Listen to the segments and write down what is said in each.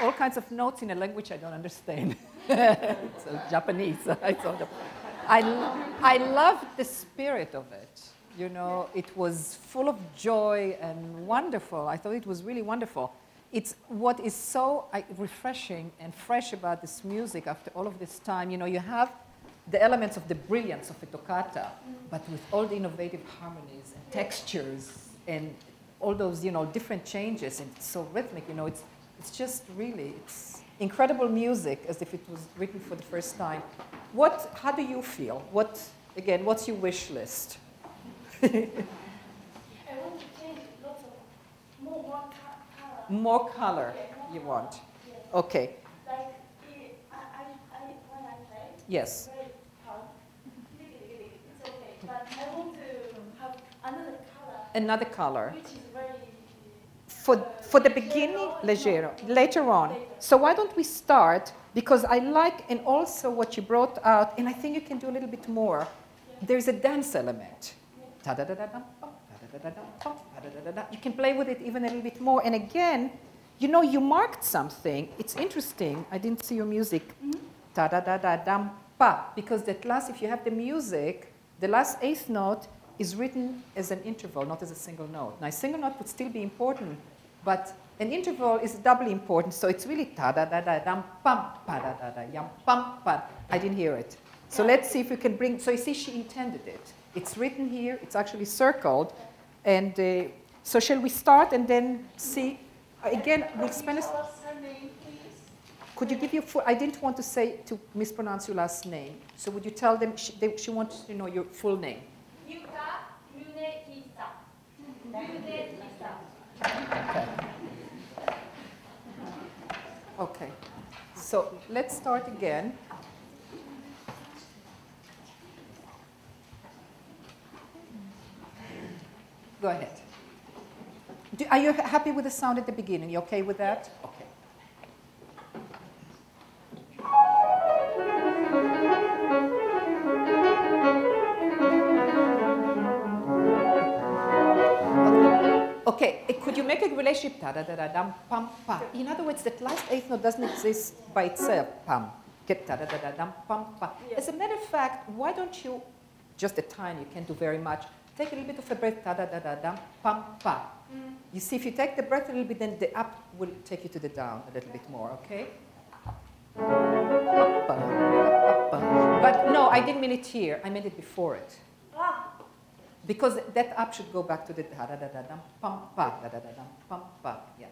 all kinds of notes in a language I don't understand. It's Japanese. I loved the spirit of it. You know, it was full of joy and wonderful. I thought it was really wonderful. It's what is so refreshing and fresh about this music after all of this time. You know, you have the elements of the brilliance of a toccata, but with all the innovative harmonies and textures and all those, you know, different changes, and it's so rhythmic. You know, it's just really, it's incredible music, as if it was written for the first time. How do you feel? Again, what's your wish list? I want to change lots of more color. More color, you want? Yes. Okay. Like when I play. Yes. Very hard. It's okay, but I want to have another color. Another color. Which is very. For the beginning, leggero. Later on. So why don't we start? Because I like, and also what you brought out, and I think you can do a little bit more. There's a dance element. You can play with it even a little bit more. And again, you know, you marked something. It's interesting. I didn't see your music. Ta-da-da-da-dam-pa. Because that last, if you have the music, the last eighth note is written as an interval, not as a single note. Now, a single note would still be important, but an interval is doubly important. So it's really ta-da-da-da-dam-pam, pa-da-da-da-yam-pam-pa. I didn't hear it. So let's see if we can bring, so you see she intended it. It's written here, it's actually circled. And so shall we start and then see, again, we'll spend Could you give your full, I didn't want to say, to mispronounce your last name. So would you tell them, she wants to know your full name. Okay. Okay. So let's start again. Go ahead. Are you happy with the sound at the beginning? You okay with that? Okay. Okay, could you make a relationship? Ta-da-da-da-dam, pam, pa. In other words, that last eighth note doesn't exist by itself. Pam. Get ta-da-da-da-dam, pam, pa. As a matter of fact, why don't you, just a tiny, you can't do very much, take a little bit of a breath, ta-da-da-da-dam, pam, pa. You see, if you take the breath a little bit, then the up will take you to the down a little bit more, okay? But no, I didn't mean it here. I meant it before it. Because that up should go back to the da-da-da-da-dam, pam, pa, da-da-da-dam, pam, pa, yeah.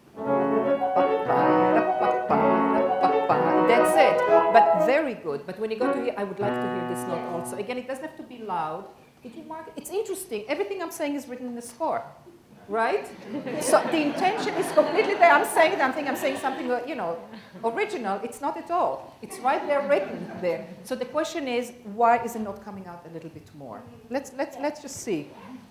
That's it. But very good. But when you go to here, I would like to hear this note also. Again, it doesn't have to be loud. Did you mark it? It's interesting. Everything I'm saying is written in the score, right? So the intention is completely there. I'm saying it. I'm saying something, you know, original. It's not at all. It's right there, written there. So the question is, why is it not coming out a little bit more? Let's just see.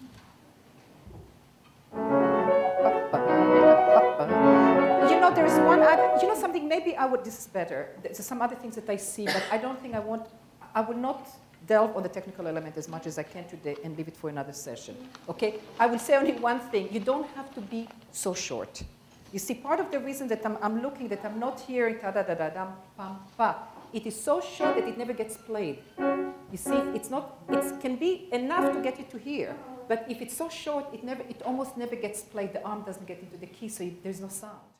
You know, there is one other. You know something? Maybe I would. This is better. There's some other things that I see, but I don't think I want. I would not delve on the technical element as much as I can today and leave it for another session. Okay? I will say only one thing. You don't have to be so short. You see, part of the reason that I'm looking, that I'm not hearing ta-da-da-da-dam, pam, pa, it is so short that it never gets played. You see, it can be enough to get you to hear, but if it's so short, it almost never gets played. The arm doesn't get into the key, so there's no sound.